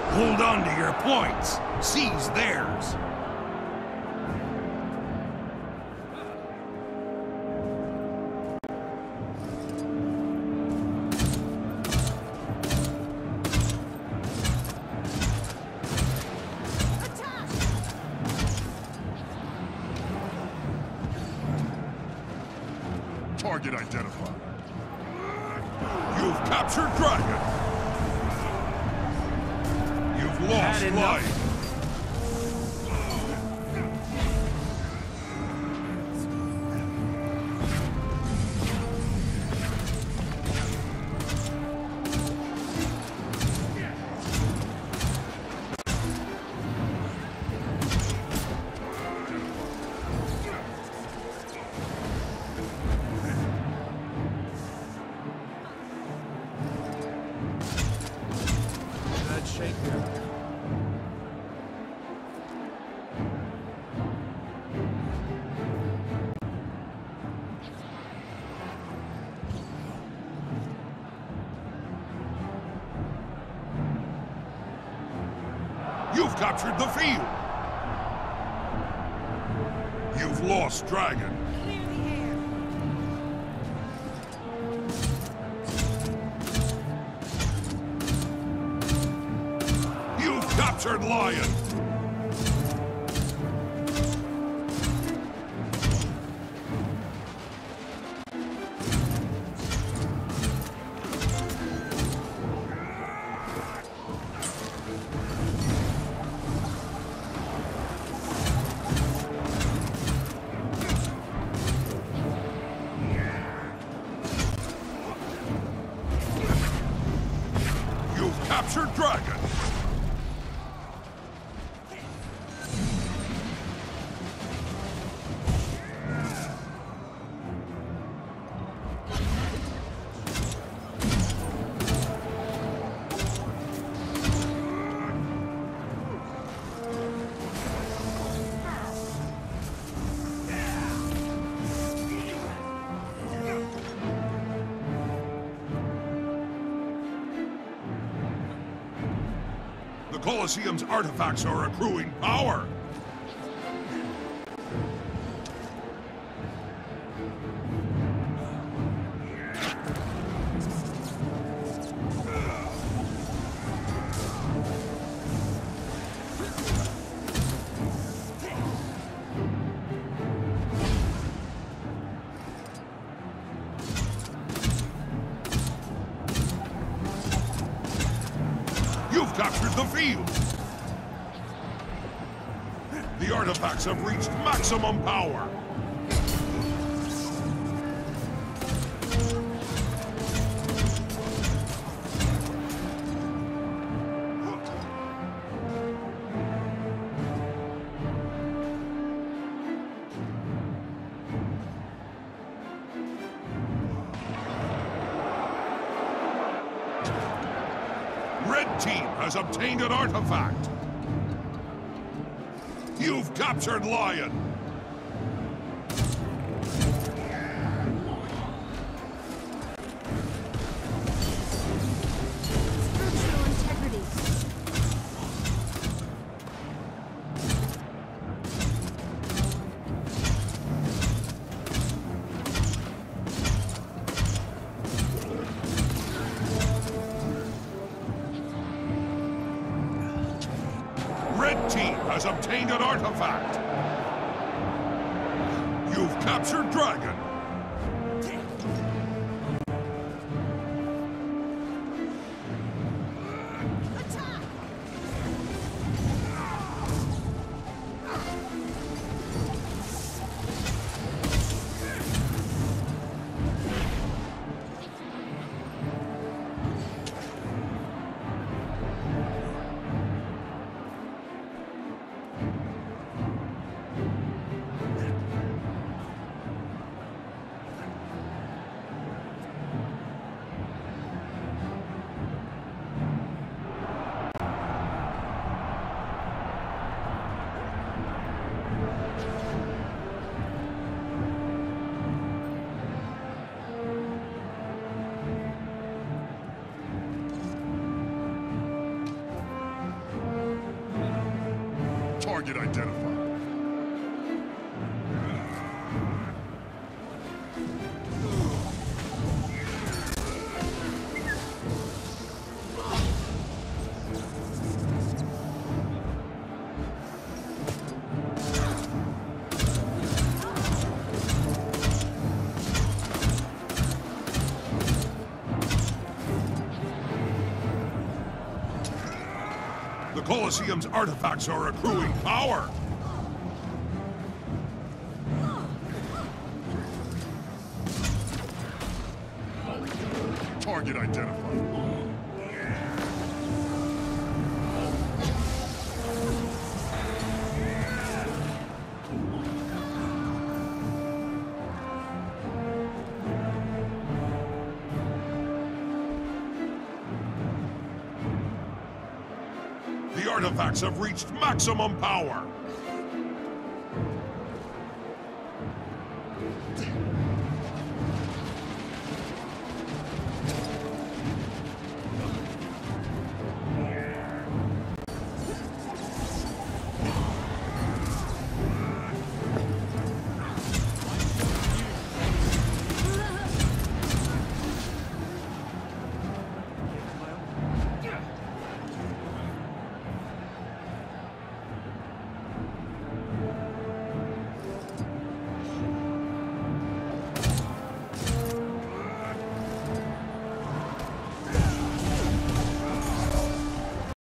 Hold on to your points. Seize theirs. Target identified. You've captured Dragon. You've lost life. You've captured the field. You've lost Dragon. Clear the air. You've captured Lion. You've captured Dragon. The Colosseum's artifacts are accruing power. You've captured the field. The artifacts have reached maximum power. Red team has obtained an artifact. You've captured Lion. Structural integrity. Red team has obtained an artifact. You've captured Dragon. Attack! Target identified. The Colosseum's artifacts are accruing power! Target identified. The artifacts have reached maximum power!